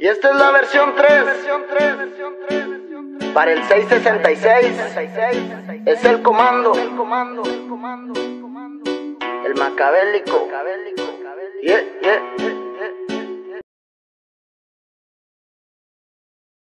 Y esta es la versión 3 para el 666. Es el comando, el macabélico.